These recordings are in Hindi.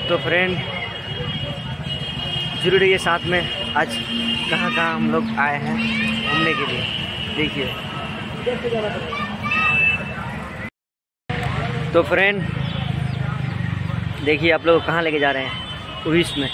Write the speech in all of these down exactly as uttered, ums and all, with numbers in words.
तो फ्रेंड जरूर ये साथ में आज कहाँ कहाँ हम लोग आए हैं घूमने के लिए, देखिए। तो फ्रेंड देखिए आप लोग कहाँ लेके जा रहे हैं, उड़ीस में।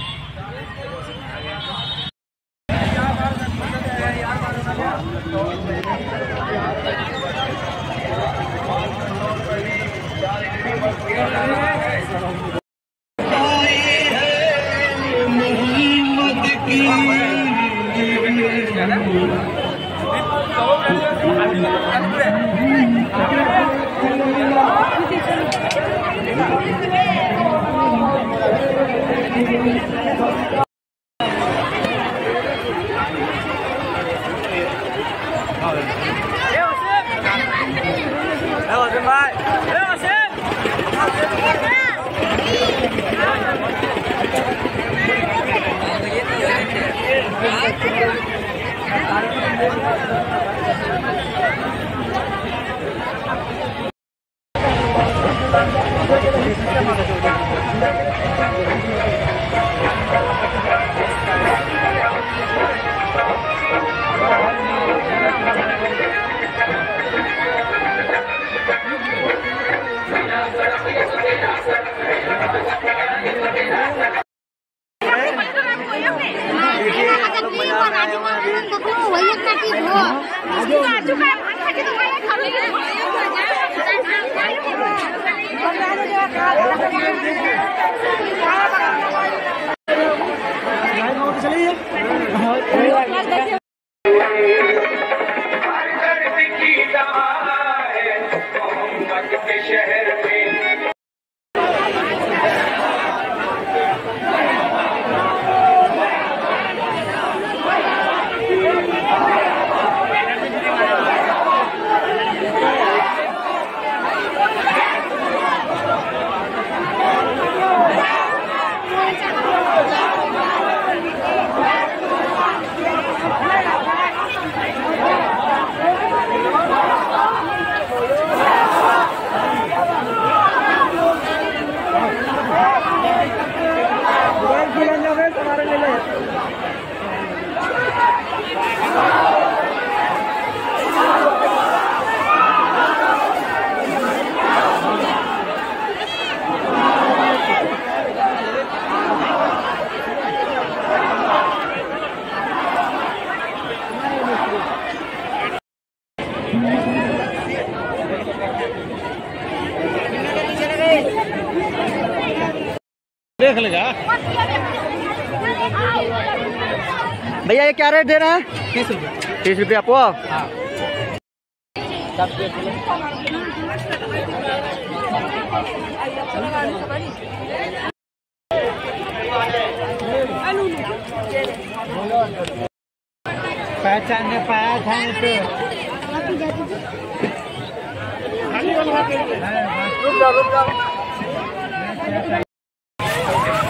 देख लेगा भैया, ये क्या रेट दे रहे हैं? तीस रुपये तीस रुपये आपको। हाँ। पहचानने पाया था तो रुक जाओ रुक जाओ।